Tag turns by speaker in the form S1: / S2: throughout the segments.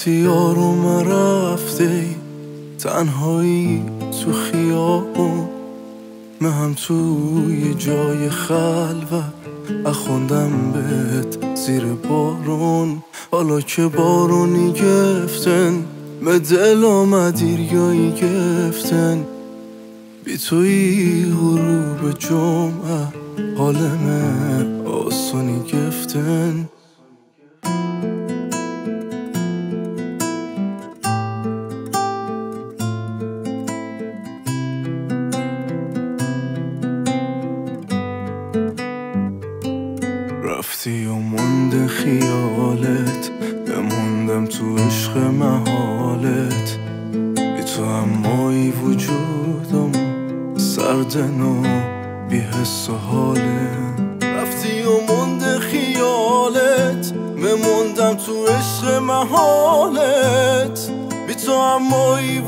S1: وقتی یارم رفته تنهایی تو خیابون، من هم توی جای خلوت اخوندم بهت زیر بارون. حالا که بارونی گفتن به دل آمدی ریایی گفتن، بی توی غروب جمعه حالم آسونی گفتن. رفتی و مونده خیالت، بموندم تو عشق محالت. بی تو امایی وجودم سردن و بی حس و حالت. رفتی و مونده خیالت، بموندم تو عشق محالت. بی تو امایی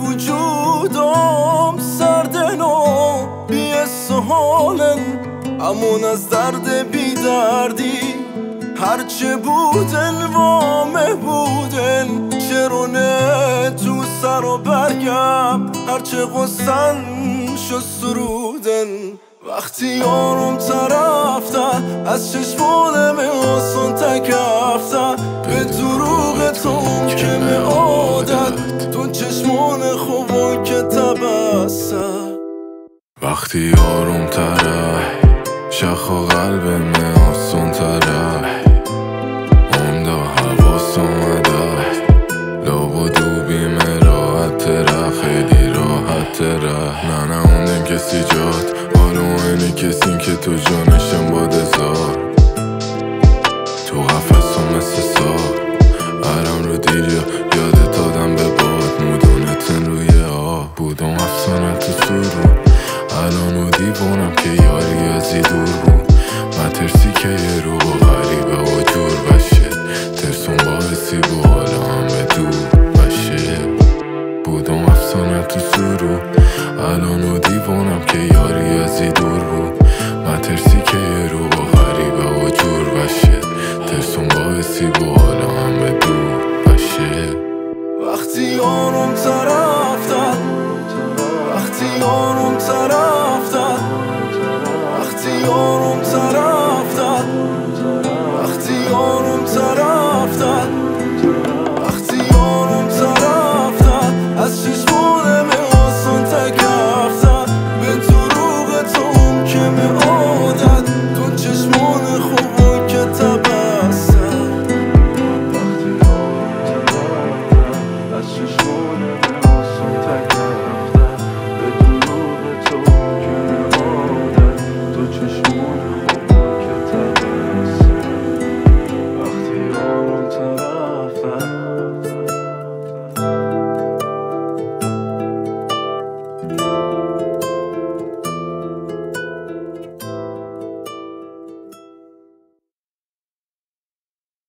S1: وجودم سردن و بی حس و حالت. امون از درد بی دردی هرچه بودن وامه بودن، چرونه تو سر و برگم هرچه غصن شد سرودن. وقتی یارم طرفته از چشمانم آسان تکفته، به دروغ تو ممکنه عادت تو چشمان خوبا که تبسته. وقتی یارم طرف شخ و قلبم آسان تره، عمده حواس اومده لاب و دوبیم راحت تره، خیلی راحت تره. نه اوندم کسی جات حالو اینی کسی که تو جانشم باده زار. تو قفص و مثل سار برم رو دیریا یادت دادم به باد، مودونتن روی آب بودم افسانه تو سرو. الان و دیوانم که یاری ازی دور بود، من ترسی که یه رو با غریبه و جور بشه، ترسون باعثی بود حالا همه دور بشه. بودم افسانه تو سرو، الان و دیوانم که یاری ازی دور بود، من ترسی که یه رو با غریبه و جور بشه، ترسون باعثی بود حالا همه دور بشه. وقتی یارم طرفتن، وقتی یارم طرفتن، وقتی یارم